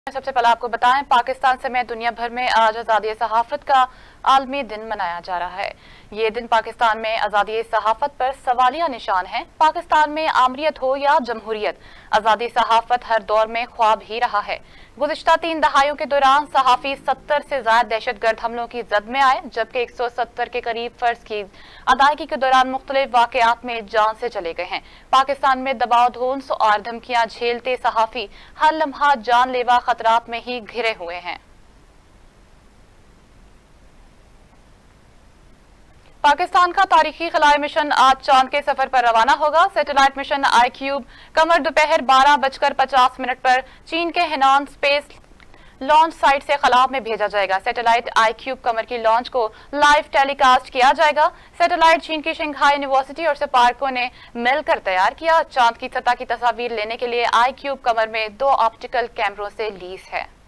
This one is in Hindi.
सबसे पहले आपको बताएं, पाकिस्तान समेत दुनिया भर में आज आज़ादी सहाफत का आलमी दिन मनाया जा रहा है। ये दिन पाकिस्तान में आज़ादी सहाफत पर सवालिया निशान है। पाकिस्तान में आमरीत हो या जमहूरियत, आज़ादी सहाफत हर दौर में ख्वाब ही रहा है। गुज़िश्ता 3 दहाइयों के दौरान सहाफ़ी 70 से ज्यादा दहशतगर्द हमलों की जद में आए, जबकि 170 के करीब फर्ज की अदायगी के दौरान मुख्तलिफ वाक़यात में जान से चले गए हैं। पाकिस्तान में दबाव, धौंस और धमकियां झेलते सहाफ़ी हर लम्हा जानलेवा खतरात में ही घिरे हुए हैं। पाकिस्तान का तारीखी खलाए मिशन आज चांद के सफर पर रवाना होगा। सैटेलाइट मिशन iCube कमर दोपहर 12:50 पर चीन के हेनान स्पेस लॉन्च साइट से खला में भेजा जाएगा। सैटेलाइट iCube कमर की लॉन्च को लाइव टेलीकास्ट किया जाएगा। सैटेलाइट चीन की शंघाई यूनिवर्सिटी और स्पार्को ने मिलकर तैयार किया। चांद की सतह की तस्वीर लेने के लिए iCube कमर में 2 ऑप्टिकल कैमरों से लैस है।